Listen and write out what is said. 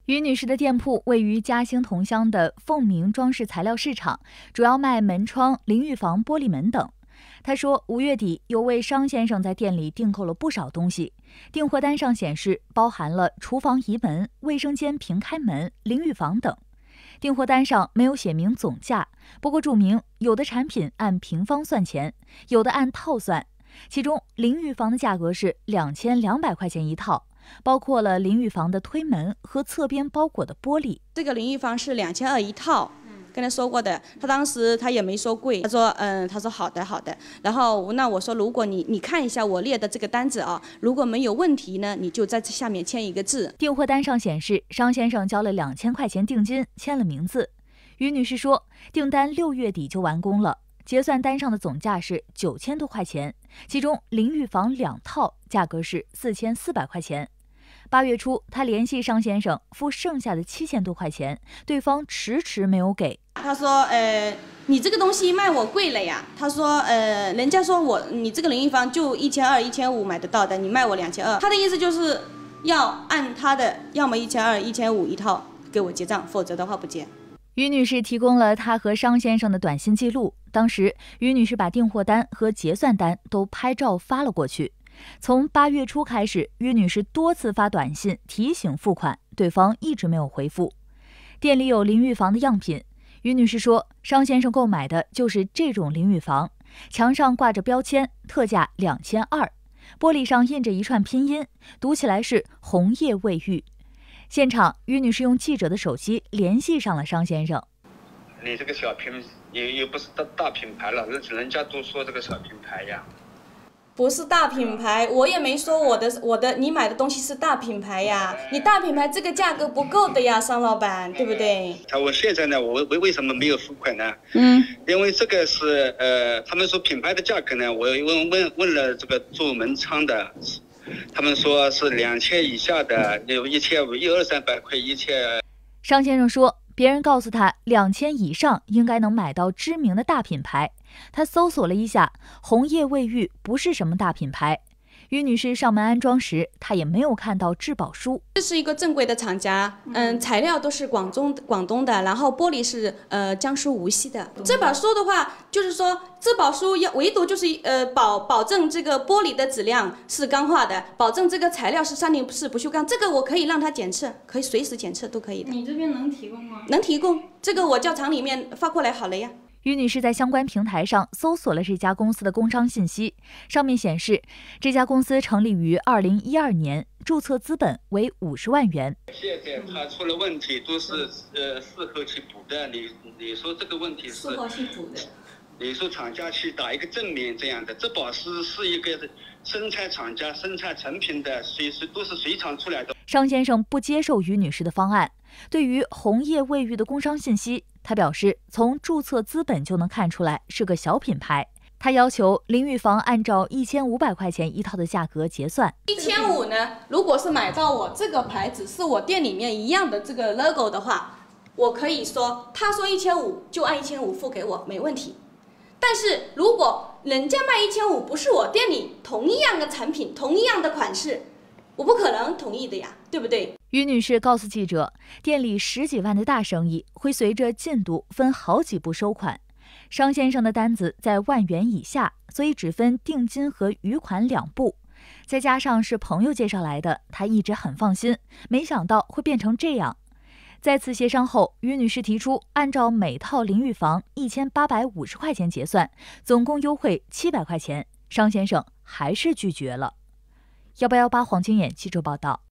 于女士的店铺位于嘉兴桐乡的凤鸣装饰材料市场，主要卖门窗、淋浴房玻璃门等。她说，5月底有位商先生在店里订购了不少东西，订货单上显示包含了厨房移门、卫生间平开门、淋浴房等。订货单上没有写明总价，不过注明有的产品按平方算钱，有的按套算。其中淋浴房的价格是2200块钱一套，包括了淋浴房的推门和侧边包裹的玻璃。 这个淋浴房是2200一套，跟他说过的，他当时他也没说贵，他说好的好的。然后那我说，如果你看一下我列的这个单子啊，如果没有问题呢，你就在这下面签一个字。 订货单上显示，商先生交了2000块钱定金，签了名字。于女士说，订单6月底就完工了。结算单上的总价是9000多块钱，其中淋浴房2套价格是4400块钱。8月初，他联系商先生付剩下的7000多块钱，对方迟迟没有给。 他说，你这个东西卖我贵了呀。他说，人家说你这个淋浴房就1200、1500买得到的，你卖我2200。他的意思就是要按他的，要么1200、1500一套给我结账，否则的话不结。 于女士提供了她和商先生的短信记录，当时于女士把订货单和结算单都拍照发了过去。从8月初开始，于女士多次发短信提醒付款，对方一直没有回复。店里有淋浴房的样品，于女士说，商先生购买的就是这种淋浴房，墙上挂着标签，特价2200，玻璃上印着一串拼音，读起来是红叶卫浴。现场，于女士用记者的手机联系上了商先生。 你这个小品也不是大品牌了，人家都说这个小品牌呀。 不是大品牌，我也没说我的你买的东西是大品牌呀。你大品牌这个价格不够的呀，商老板，对不对？ 我现在呢，我为什么没有付款呢？因为这个是他们说品牌的价格呢，我问了这个做门窗的。他们说是2000以下的，有1500、100-300块1000。 商先生说，别人告诉他2000以上应该能买到知名的大品牌。他搜索了一下，红叶卫浴不是什么大品牌。于女士上门安装时，她也没有看到质保书。 这是一个正规的厂家，材料都是广东的，然后玻璃是江苏无锡的。质保书的话，就是说质保书唯独就是保证这个玻璃的质量是钢化的，保证这个材料是304不锈钢，这个我可以让他检测，可以随时检测都可以的。 你这边能提供吗？ 能提供，这个我叫厂里面发过来好了呀。 于女士在相关平台上搜索了这家公司的工商信息，上面显示这家公司成立于2012年，注册资本为50万元。 现在他出了问题都是事后去补的，你说这个问题是事后去补的。 你说厂家去打一个正面这样的，质保师是一个生产厂家生产成品的，都是水厂出来的。 商先生不接受于女士的方案。对于红叶卫浴的工商信息，他表示从注册资本就能看出来是个小品牌。他要求淋浴房按照1500块钱一套的价格结算。 1500呢，如果是买到我这个牌子是我店里面一样的这个 logo 的话，我可以说他说1500就按1500付给我，没问题。但是如果人家卖1500不是我店里同一样的产品同一样的款式，我不可能同意的呀，对不对？ 于女士告诉记者，店里10几万的大生意会随着进度分好几步收款。商先生的单子在10000元以下，所以只分定金和余款2步。再加上是朋友介绍来的，她一直很放心，没想到会变成这样。再次协商后，于女士提出按照每套淋浴房1850块钱结算，总共优惠700块钱。商先生还是拒绝了。188黄金眼记者报道。